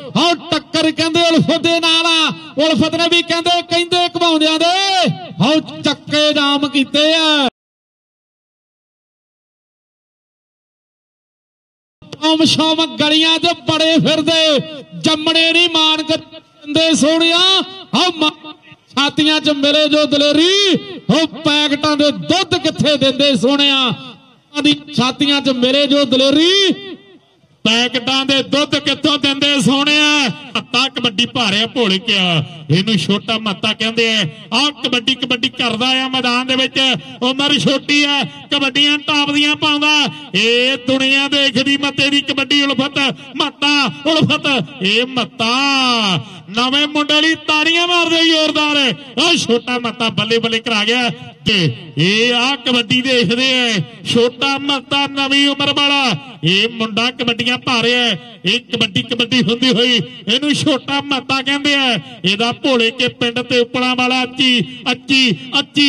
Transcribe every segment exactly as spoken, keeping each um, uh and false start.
हाँ टक्कर कहंदे उल्फत दे नाल उल्फत ने भी कहंदे कहंदे घमाउंदियां दे हाँ चक्के जाम कीते आ आम शाम गलियां च बड़े फिरदे जमणे नहीं मान कर सोहणिया हाँ छातियां च मिले जो दलेरी हो पैकटां दे दुध किथे दिंदे सोहणिया छातियां च मिले जो दलेरी पैकटां दे दुध किथों दिंदे सोहणिया मत्ता कबड्डी भारे भोले क्या इनू छोटा मत्ता कहंदे आ कबड्डी कबड्डी करदा आ मैदान दे विच उमर छोटी है कबड्डियां टापदियां पाउंदा ए दुनिया देखदी मत्ते दी कबड्डी उल्फत मत्ता उल्फत ए मत्ता नवे मुंडे लई ताड़ियां मारदे जोरदार आ छोटा मत्ता बल्ले बल्ले करा गया ते ए आ कबड्डी देखदे छोटा मत्ता नवी उम्र वाला ए मुंडा कबड्डियां पा रहा है ये कबड्डी कबड्डी हुंदी हुई इनू छोटा मत्ता कहंदे आ एदा भोले के पिंड ते उपला वाला अच्छी अच्छी अच्छी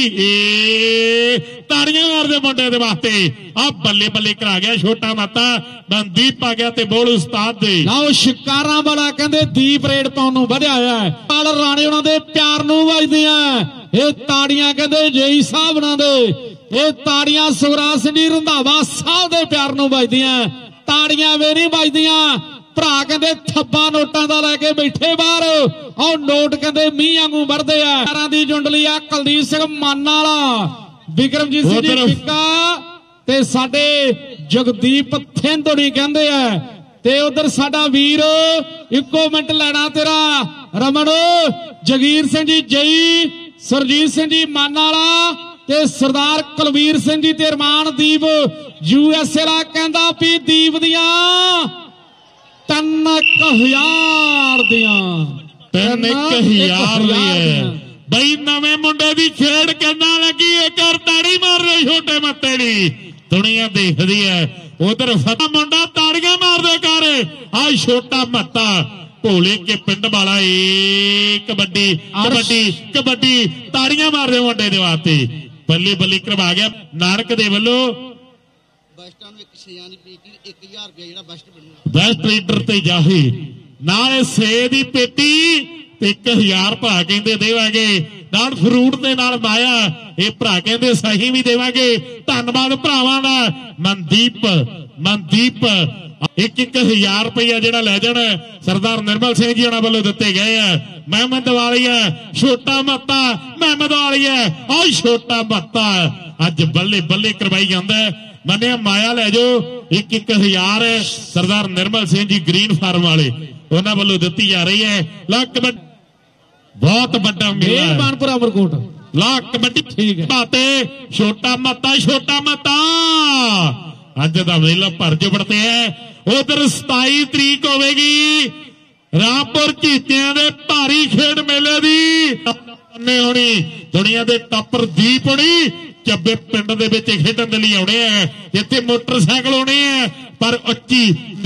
ए ताड़ियां मारदे मुंडे दे वास्ते आ बल्ले बल्ले करा गया छोटा मत्ता दीप आ गया ते बोल उस्ताद दे लाओ शिकारां वाला कहंदे दीप रेड पाउण नूं वधिया होया है पाल राणे उन्हां दे प्यार नूं वजदियां ये ताड़ियां कहंदे जई साहब नां दे ये ताड़ियां सुखराज सिंह जी रंधावा साहब दे प्यार नूं वजदियां ताड़ियां वे नहीं वजदियां भरा कहंदे थब्बा नोटां दा लैके बैठे बाहर और नोट कहंदे मींह वांगू वरदे आ यारां दी जुंडली आ कुलदीप सिंह मान वाला विक्रमजीत सिंह जी पिक्का ते साडे जगदीप थिंदड़ी कहंदे आ ते उधर साडा वीर इक्को मिनट लैना तेरा रमन जगीर सिंह जी जई सरजीत सिंह जी मान वाला ते सरदार कुलवीर सिंह जी ते रमान दीप यूएसए ला कहंदा भी दीप दियां तीन हजार दियां तीन हजार बई नवे मुंडे दी खेड कहना लगी एक और ताड़ी मार रहे छोटे मत्ते दी दुनिया देखदी है उधर फटा मुंडा ताड़ियां मार दे कर आ छोटा मत्ता भोले के पिंड वाला ए कबड्डी कबड्डी कबड्डी ताड़ियां मार दे मुंडे दे वास्ते बल्ले बल्ले करवा गया नानक दे वल्लों बेस्ट लीडर ते जाही नाले छे दी पेटी ते एक हजार भरा कहंदे देवांगे नाल फ्रूट दे नाल माया ये भरा कहंदे सही भी देवांगे धन्नवाद भरावां दा मनदीप मनदीप एक एक हजार रुपया जिहड़ा लै जाण सरदार निर्मल सिंह जी उन्हां वल्लों दित्ते गए है महमद वाली है छोटा मत्ता महमद वाली है और छोटा मत्ता अज बल्ले बल्ले करवाई जांदा मन्निया माया लै जाओ एक एक हजार सरदार निर्मल सिंह जी ग्रीन फार्म वाले उन्हां वल्लों दित्ती जा रही है ला कबड्डी बहुत बड़ा मेला मानपुरा अमरकोट ला कबड्डी ठीक है बाते छोटा मत्ता छोटा मत्ता अज दा मेला भर जुबड़ते हैं उधर सताई तरीक होगी रामपुर चीतियां दे भारी खेड मेले दी होनी दुनिया दे टॉपर दीप होनी ਚੱਬੇ पिंड दे विच खेडण दे लई आउणे है जिथे मोटरसाइकिल होने है पर उच्ची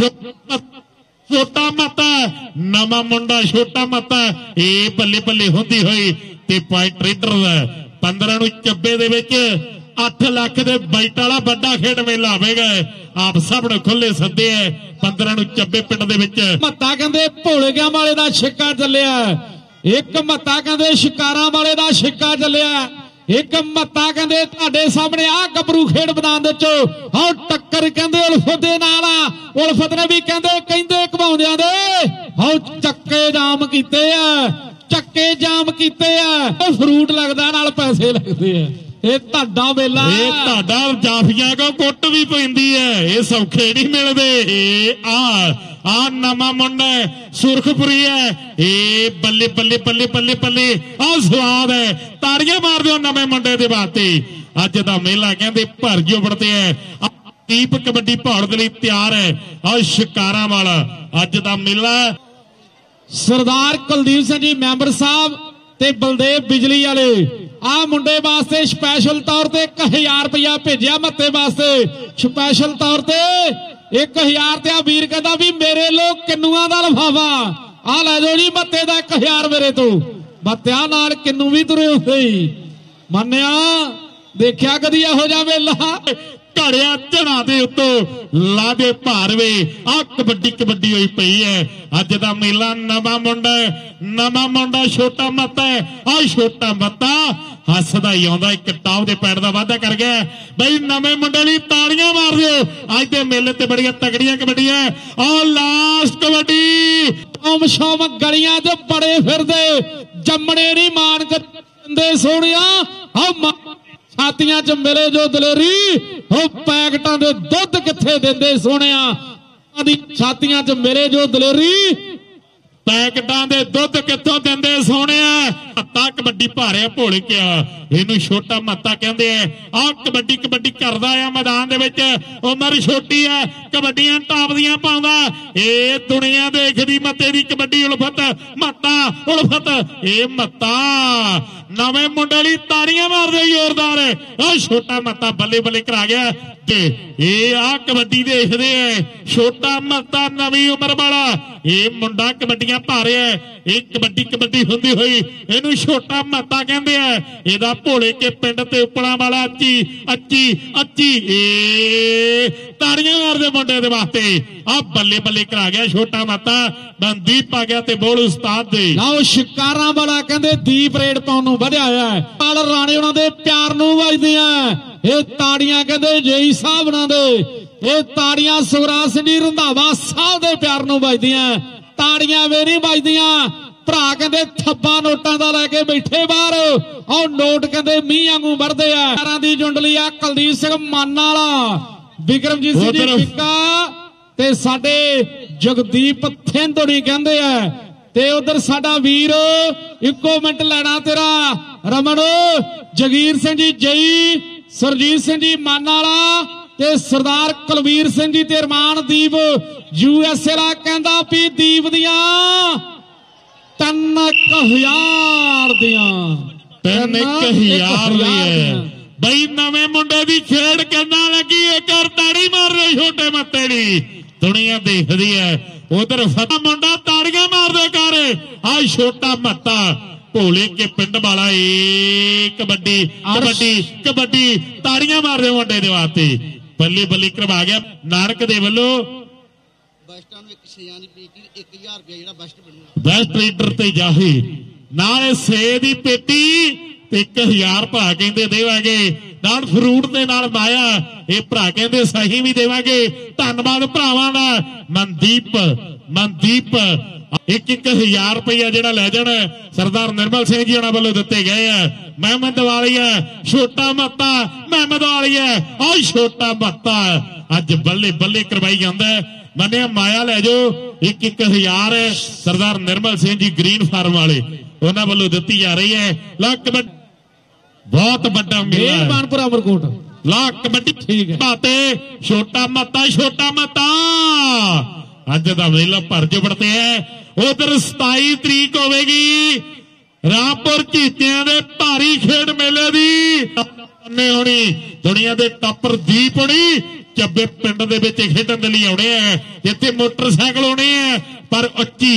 छोटा मत्ता नवा मुंडा छोटा मत्ता ए बल्ले बल्ले हुंदी होई ते पॉइंट रेडर पंद्रह नूं ਚੱਬੇ दे विच अठ लाख दे बाइट वाला बड़ा खेड मेला आवेगा आप सब ने खुले सदे है पंद्रह नूं ਚੱਬੇ पिंड दे विच मत्ता कहंदे भोलेगियां वाले दा छिक्का ਚੱਲਿਆ एक मत्ता कहंदे शिकारां वाले दा छिक्का ਚੱਲਿਆ एक मत्ता कहंदे तुहाडे सामने आ गबरू खेड मैदान दे चो हां टक्कर कहंदे उल्फत दे नाल उल्फत ने भी कहंदे कहंदे घमाउंदियां दे हां चक्के जाम कीते आ चक्के जाम कीते आ फ्रूट लगदा नाल पैसे लगदे आ ਇਹ ਤੁਹਾਡਾ ਵੇਲਾ ਇਹ ਤੁਹਾਡਾ ਜਾਫੀਆਂ ਕੋ ਕੁੱਟ ਵੀ ਪੈਂਦੀ ਹੈ ਇਹ ਸੌਖੇ ਨਹੀਂ ਮਿਲਦੇ ਆ ਆ ਨਵਾਂ ਮੁੰਡਾ ਸੁਰਖਪੁਰੀ ਹੈ ਇਹ ਬੱਲੇ ਬੱਲੇ ਬੱਲੇ ਬੱਲੇ ਬੱਲੇ ਆ ਸਵਾਦ ਹੈ ਤਾੜੀਆਂ ਮਾਰ ਦਿਓ ਨਵੇਂ ਮੁੰਡੇ ਦੇ ਵਾਸਤੇ ਅੱਜ ਦਾ ਮੇਲਾ ਕਹਿੰਦੇ ਭਰ ਜੁਬੜਦੇ ਹੈ ਦੀਪ ਕਬੱਡੀ ਭਾੜ ਦੇ ਲਈ ਤਿਆਰ ਹੈ ਆ ਸ਼ਿਕਾਰਾਂ ਵਾਲਾ ਅੱਜ ਦਾ ਮੇਲਾ ਸਰਦਾਰ ਕੁਲਦੀਪ ਸਿੰਘ ਜੀ ਮੈਂਬਰ ਸਾਹਿਬ ਤੇ ਬਲਦੇਵ ਬਿਜਲੀ ਵਾਲੇ आ मुंडे वास्ते स्पैशल तौर पर एक हजार रुपया भेजा मत्ते वास्ते स्पैशल तौर पर एक हजार ते वीर कहता भी मेरे लोग किन्नुआ का लिफाफा आ लै जाओ जी मत्ते का एक हजार मेरे तो मत्तिया नाल किन्नू भी तुरे होते ही मन्निया देखिया कदी इहो जिहा मेला ਘੜਿਆ ਝੜਾ ਦੇ ਉੱਤੋਂ ਲਾ ਦੇ ਭਾਰ ਵੇ। ਆ ਕਬੱਡੀ ਕਬੱਡੀ ਹੋਈ ਪਈ ਹੈ ਅੱਜ ਦਾ ਮੇਲਾ। ਨਵਾਂ ਮੁੰਡਾ ਨਵਾਂ ਮੁੰਡਾ ਛੋਟਾ ਮੱਤਾ ਆ ਛੋਟਾ ਮੱਤਾ ਹੱਸਦਾ ਹੀ ਆਉਂਦਾ ਇੱਕ ਟਾਪ ਦੇ ਪੈਰ ਦਾ ਵਾਧਾ ਕਰ ਗਿਆ ਬਈ। ਨਵੇਂ ਮੁੰਡੇ ਲਈ ਤਾੜੀਆਂ ਮਾਰ ਦਿਓ। ਅੱਜ ਦੇ ਮੇਲੇ ਤੇ ਬੜੀਆਂ ਤਗੜੀਆਂ ਕਬੱਡੀਆਂ। ਆ ਲਾਸਟ ਕਬੱਡੀ ਓਮ ਸ਼ੋਮ ਗਲੀਆਂ 'ਚ ਬੜੇ ਫਿਰਦੇ ਜੰਮਣੇ ਨਹੀਂ ਮਾਨ ਕਰਦੇ ਸੋਹਣਿਆ। ਆ ਛਾਤੀਆਂ 'ਚ ਮਿਲੇ ਜੋ ਦਲੇਰੀ ਉਹ ਪੈਕਟਾਂ ਦੇ ਦੁੱਧ ਕਿੱਥੇ ਦਿੰਦੇ ਸੋਹਣਿਆ। ਛਾਤੀਆਂ 'ਚ ਮਿਲੇ ਜੋ ਦਲੇਰੀ ਪੈਕਟਾਂ ਦੇ ਦੁੱਧ ਕਿੱਥੋਂ ਦਿੰਦੇ ਸੋਹਣਿਆ। ਮੱਤਾ ਕਬੱਡੀ ਭਾਰਿਆ ਭੋਲ ਕਿਆ ਇਹਨੂੰ ਛੋਟਾ ਮੱਤਾ ਕਹਿੰਦੇ ਆ। ਆਹ ਕਬੱਡੀ ਕਬੱਡੀ ਕਰਦਾ ਆ ਮੈਦਾਨ ਦੇ ਵਿੱਚ। ਉਮਰ ਛੋਟੀ ਹੈ ਕਬੱਡੀਆਂ ਟਾਪਦੀਆਂ ਪਾਉਂਦਾ। ਇਹ ਦੁਨੀਆ ਦੇਖਦੀ ਮੱਤੇ ਦੀ ਕਬੱਡੀ। ਉਲਫਤ ਮੱਤਾ ਉਲਫਤ ਇਹ ਮੱਤਾ ਨਵੇਂ ਮੁੰਡੇ ਲਈ ਤਾੜੀਆਂ ਮਾਰਦੇ ਜ਼ੋਰਦਾਰ। ਆਹ ਛੋਟਾ ਮੱਤਾ ਬੱਲੇ ਬੱਲੇ ਕਰਾ ਗਿਆ ਤੇ ਇਹ ਆ ਕਬੱਡੀ ਦੇਖਦੇ ਆ। ਛੋਟਾ ਮੱਤਾ ਨਵੀਂ ਉਮਰ ਵਾਲਾ ਇਹ ਮੁੰਡਾ ਕਬੱਡੀਆਂ ਪਾ ਰਿਹਾ। ਇਹ ਕਬੱਡੀ ਕਬੱਡੀ ਹੁੰਦੀ ਹੋਈ ਇਹਨੂੰ ਛੋਟਾ ਮੱਤਾ ਕਹਿੰਦੇ ਆ। ਇਹਦਾ ਭੋਲੇ ਕੇ ਪਿੰਡ ਤੇ ਉਪਲਾਂ ਵਾਲਾ ਅੱਚੀ ਅੱਚੀ ਅੱਚੀ ਏ ਤਾੜੀਆਂ ਮਾਰਦੇ ਮੁੰਡੇ ਦੇ ਵਾਸਤੇ। ਆ ਬੱਲੇ ਬੱਲੇ ਕਰਾ ਗਿਆ ਛੋਟਾ ਮੱਤਾ। ਮਨਦੀਪ ਆ ਗਿਆ ਤੇ ਬੋਲ ਉਸਤਾਦ ਦੇ। ਲਓ ਸ਼ਿਕਾਰਾਂ ਵਾਲਾ ਕਹਿੰਦੇ ਦੀਪ ਰੇਡ ਪਾਉਣ ਨੂੰ ਵਧਿਆ ਹੋਇਆ ਪਾਲ ਰਾਣੇ ਉਹਨਾਂ ਦੇ ਪਿਆਰ ਨੂੰ ਵੱਜਦੀਆਂ। ਇਹ ਤਾੜੀਆਂ ਕਹਿੰਦੇ ਜੇਈ ਸਾਹਿਬ ਨਾਲ ਦੇ। ਇਹ ਤਾੜੀਆਂ ਸੁਖਰਾਜ ਸਿੰਘ ਜੀ ਰੰਧਾਵਾ ਸਾਹਿਬ ਦੇ ਪਿਆਰ ਨੂੰ ਵੱਜਦੀਆਂ। ਤਾੜੀਆਂ ਵੇ ਨਹੀਂ ਵੱਜਦੀਆਂ ਭਰਾ ਕਹਿੰਦੇ ਥੱਬਾ ਨੋਟਾਂ ਦਾ ਲੈ ਕੇ ਬੈਠੇ ਬਾਹਰ। ਉਹ ਨੋਟ ਕਹਿੰਦੇ ਮੀਂਹ ਵਾਂਗੂ ਵਰਦੇ ਆ। ਯਾਰਾਂ ਦੀ ਜੁੰਡਲੀ ਆ ਕੁਲਦੀਪ ਸਿੰਘ ਮਾਨਾ ਵਾਲਾ ਵਿਕਰਮਜੀਤ ਸਿੰਘ ਜੀ ਪਿੱਕਾ ਤੇ ਸਾਡੇ ਜਗਦੀਪ ਥਿੰਦੋੜੀ ਕਹਿੰਦੇ ਆ। ਤੇ ਉਧਰ ਸਾਡਾ ਵੀਰ ਇੱਕੋ ਮਿੰਟ ਲੈਣਾ ਤੇਰਾ ਰਮਨ ਜਗੀਰ ਸਿੰਘ ਜੀ ਜਈ ਸਰਜੀਤ ਸਿੰਘ ਜੀ ਮਾਨਾ ਵਾਲਾ ਤੇ ਸਰਦਾਰ ਕੁਲਵੀਰ ਸਿੰਘ ਜੀ ਤੇ ਅਰਮਾਨਦੀਪ ਯੂ ਐਸ ਏ ਦਾ ਕਹਿੰਦਾ ਵੀ ਦੀਪ ਦੀਆਂ ਤਿੰਨ ਹਜ਼ਾਰ ਦੀਆਂ ਤਿੰਨ ਹਜ਼ਾਰ ਦੀਆਂ ਬਈ। ਨਵੇਂ ਮੁੰਡੇ ਦੀ ਖੇਡ ਕਿੰਨਾ ਲੱਗੀ ਇੱਕ ਤਾੜੀ ਮਾਰ ਰਹੇ ਛੋਟੇ ਮੱਤੇ ਦੀ ਦੁਨੀਆ ਦੇਖਦੀ ਹੈ। ਉਧਰ ਫਤਾ ਮੁੰਡਾ ਤਾੜੀਆਂ ਮਾਰਦੇ ਕਰ। ਆ ਛੋਟਾ ਮੱਤਾ ਭੋਲੇ ਕੇ ਪਿੰਡ ਵਾਲਾ ਏ ਕਬੱਡੀ ਕਬੱਡੀ ਕਬੱਡੀ ਤਾੜੀਆਂ ਮਾਰਦੇ ਮੁੰਡੇ ਦੇ ਵਾਸਤੇ। ਬੱਲੀ ਬੱਲੀ ਕਰਵਾ ਗਿਆ ਨਾਨਕ ਦੇ ਵੱਲੋਂ ਬਸਟਾਂ ਨੂੰ ਇੱਕ ਛੇਆਂ ਦੀ ਪੇਟੀ ਇੱਕ ਹਜ਼ਾਰ ਰੁਪਇਆ ਜਿਹੜਾ ਬਸਟ ਬਣੂਗਾ ਬੈਸਟ ਰੀਡਰ ਤੇ ਜਾਹੀ ਨਾਲ ਛੇ ਦੀ ਪੇਟੀ ਤੇ ਇੱਕ ਹਜ਼ਾਰ ਭਰਾ ਕਹਿੰਦੇ ਦੇਵਾਂਗੇ। ਨਾਲ ਫਰੂਟ ਦੇ ਨਾਲ ਮਾਇਆ ਇਹ ਭਰਾ ਕਹਿੰਦੇ ਸਹੀ ਵੀ ਦੇਵਾਂਗੇ। ਧੰਨਵਾਦ ਭਰਾਵਾਂ ਦਾ। ਮਨਦੀਪ ਮਨਦੀਪ ਇੱਕ ਇੱਕ ਹਜ਼ਾਰ ਰੁਪਇਆ ਜਿਹੜਾ ਲੈ ਜਾਣਾ ਸਰਦਾਰ ਨਿਰਮਲ ਸਿੰਘ ਜੀ ਉਹਨਾਂ ਵੱਲੋਂ ਦਿੱਤੇ ਗਏ ਆ। ਮਹਿਮਦ ਵਾਲੀਆ ਛੋਟਾ ਮੱਤਾ ਮਹਿਮਦ ਵਾਲੀਆ ਆ ਛੋਟਾ ਮੱਤਾ ਅੱਜ ਬੱਲੇ ਬੱਲੇ ਕਰਵਾਈ ਜਾਂਦਾ। ਮੰਨਿਆ ਮਾਇਆ ਲੈ ਜਾਓ ਇੱਕ ਇੱਕ ਹਜ਼ਾਰ ਸਰਦਾਰ ਨਿਰਮਲ ਸਿੰਘ ਜੀ ਗ੍ਰੀਨ ਫਾਰਮ ਵਾਲੇ ਉਹਨਾਂ ਵੱਲੋਂ ਦਿੱਤੀ ਜਾ ਰਹੀ ਹੈ। ਲਾ ਕਬੱਡੀ ਬਹੁਤ ਵੱਡਾ ਮੇਲਾ ਮਾਨਪੁਰਾ ਅਮਰਕੋਟ ਲਾ ਕਬੱਡੀ ਠੀਕ ਹੈ ਬਾਤੇ ਛੋਟਾ ਮੱਤਾ ਛੋਟਾ ਮੱਤਾ ਅੱਜ ਦਾ ਮੇਲਾ ਭਰ ਜੁੜਤੇ ਹੈ। ਉਧਰ ਸਤਾਈ ਤਰੀਕ ਹੋਵੇਗੀ ਰਾਮਪੁਰ ਝੀਤਿਆਂ ਦੇ ਭਾਰੀ ਖੇਡ ਮੇਲੇ ਦੀ ਹੋਣੀ। ਦੁਨੀਆ ਦੇ ਟੱਪਰ ਦੀਪ ਹੋਣੀ ਚੱਬੇ ਪਿੰਡ ਦੇ ਵਿੱਚ ਖੇਡਣ ਦੇ ਲਈ ਆਉਣੇ ਆ ਜਿੱਥੇ ਮੋਟਰਸਾਈਕਲ ਆਉਣੇ ਆ ਪਰ ਉੱਚੀ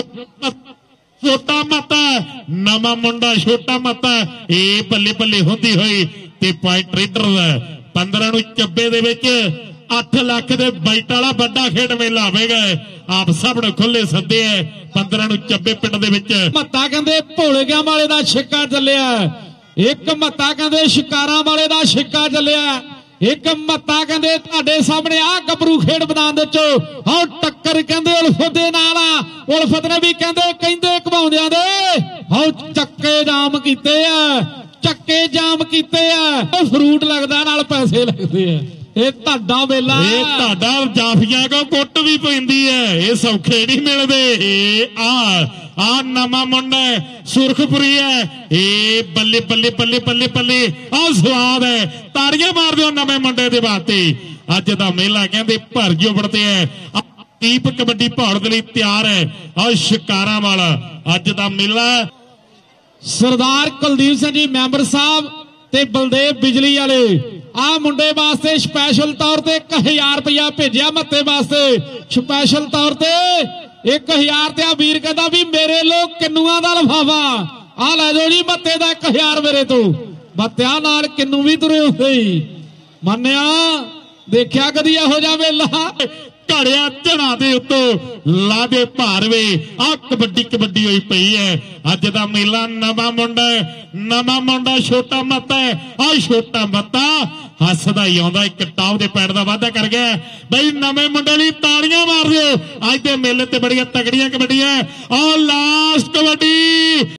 ਛੋਟਾ ਮੱਤਾ ਨਵਾਂ ਮੁੰਡਾ ਛੋਟਾ ਮੱਤਾ ਇਹ ਬੱਲੇ ਬੱਲੇ ਹੁੰਦੀ ਹੋਈ ਤੇ ਪੁਆਇੰਟ ਰੇਡਰ ਪੰਦਰਾਂ ਨੂੰ ਚੱਬੇ ਦੇ ਵਿੱਚ ਅੱਠ ਲੱਖ ਦੇ ਬਾਈਟ ਵਾਲਾ ਵੱਡਾ ਖੇਡ ਮੇਲਾ ਹੋਵੇਗਾ। ਆਪ ਸਭ ਨੂੰ ਖੁੱਲੇ ਸੱਦੇ ਆ ਪੰਦਰਾਂ ਨੂੰ ਚੱਬੇ ਪਿੰਡ ਦੇ ਵਿੱਚ। ਮੱਤਾ ਕਹਿੰਦੇ ਭੋਲੇਆਂ ਵਾਲੇ ਦਾ ਛਿੱਕਾ ਚੱਲਿਆ। ਇੱਕ ਮੱਤਾ ਕਹਿੰਦੇ ਸ਼ਿਕਾਰਾਂ ਵਾਲੇ ਦਾ ਛਿੱਕਾ ਚੱਲਿਆ। ਇੱਕ ਮੱਤਾ ਕਹਿੰਦੇ ਤੁਹਾਡੇ ਸਾਹਮਣੇ ਆ ਗੱਭਰੂ ਖੇਡ ਮੈਦਾਨ ਦੇ ਚ ਹਾਂ ਟੱਕਰ ਕਹਿੰਦੇ ਉਲਫਤ ਦੇ ਨਾਲ ਆ। ਉਲਫਤ ਨੇ ਵੀ ਕਹਿੰਦੇ ਕਹਿੰਦੇ ਘਵਾਉਂਦਿਆਂ ਦੇ ਹਾਂ ਚੱਕੇ ਜਾਮ ਕੀਤੇ ਆ ਚੱਕੇ ਜਾਮ ਕੀਤੇ ਆ। ਫਰੂਟ ਲੱਗਦਾ ਨਾਲ ਪੈਸੇ ਲੱਗਦੇ ਆ। ਇਹ ਤੁਹਾਡਾ ਵੇਲਾ ਇਹ ਤੁਹਾਡਾ ਜਾਫੀਆਂ ਕੋ ਕੁੱਟ ਵੀ ਪੈਂਦੀ ਹੈ। ਇਹ ਸੌਖੇ ਨਹੀਂ ਮਿਲਦੇ। ਇਹ ਆ ਆ ਨਵਾਂ ਮੁੰਡਾ ਸੁਰਖਪੁਰੀ ਹੈ। ਇਹ ਬੱਲੇ ਬੱਲੇ ਬੱਲੇ ਬੱਲੇ ਬੱਲੇ ਆ ਸਵਾਦ ਹੈ। ਤਾੜੀਆਂ ਮਾਰ ਦਿਓ ਨਵੇਂ ਮੁੰਡੇ ਦੇ ਵਾਸਤੇ। ਅੱਜ ਦਾ ਮੇਲਾ ਕਹਿੰਦੇ ਭਰ ਜੁੜਤੇ ਹੈ। ਦੀਪ ਕਬੱਡੀ ਭਾੜ ਦੇ ਲਈ ਤਿਆਰ ਹੈ। ਆ ਸ਼ਿਕਾਰਾਂ ਵਾਲਾ ਅੱਜ ਦਾ ਮੇਲਾ ਸਰਦਾਰ ਕੁਲਦੀਪ ਸਿੰਘ ਜੀ ਮੈਂਬਰ ਸਾਹਿਬ ਤੇ ਬਲਦੇਵ ਬਿਜਲੀ ਵਾਲੇ ਆ ਮੁੰਡੇ ਵਾਸਤੇ ਸਪੈਸ਼ਲ ਤੌਰ ਤੇ ਇੱਕ ਹਜ਼ਾਰ ਰੁਪਇਆ ਭੇਜਿਆ ਮੱਤੇ ਵਾਸਤੇ ਸਪੈਸ਼ਲ ਤੌਰ ਤੇ ਇੱਕ ਹਜ਼ਾਰ ਤੇ ਆ ਵੀਰ ਕਹਿੰਦਾ ਵੀ ਮੇਰੇ ਲੋਕ ਕਿੰਨੂਆਂ ਦਾ ਲਫਾਫਾ ਆ ਲੈ ਜਾਓ ਜੀ ਮੱਤੇ ਦਾ ਇੱਕ ਹਜ਼ਾਰ ਮੇਰੇ ਤੋਂ ਬੱਤਿਆਂ ਨਾਲ ਕਿੰਨੂ ਵੀ ਤੁਰੇ ਹੁੰਦੇ ਮੰਨਿਆ ਦੇਖਿਆ ਕਦੀ ਇਹੋ ਜਿਹਾ ਵੇਲਾ ਘੜਿਆ ਝੜਾ ਦੇ ਉੱਤੋਂ ਲਾਦੇ ਭਾਰਵੇ ਆ ਕਬੱਡੀ ਕਬੱਡੀ ਹੋਈ ਪਈ ਹੈ। ਅੱਜ ਦਾ ਮੇਲਾ ਨਵਾਂ ਮੁੰਡਾ ਨਵਾਂ ਮੁੰਡਾ ਛੋਟਾ ਮੱਤਾ ਆ ਛੋਟਾ ਮੱਤਾ ਹੱਸਦਾ ਹੀ ਆਉਂਦਾ ਇੱਕ ਟਾਪ ਦੇ ਪੈਰ ਦਾ ਵਾਅਦਾ ਕਰ ਗਿਆ ਬਈ ਨਵੇਂ ਮੁੰਡੇ ਲਈ ਤਾੜੀਆਂ ਮਾਰ ਦਿਓ। ਅੱਜ ਦੇ ਮੇਲੇ ਤੇ ਬੜੀਆਂ ਤਗੜੀਆਂ ਕਬੱਡੀਆਂ ਆ ਲਾਸਟ ਕਬੱਡੀ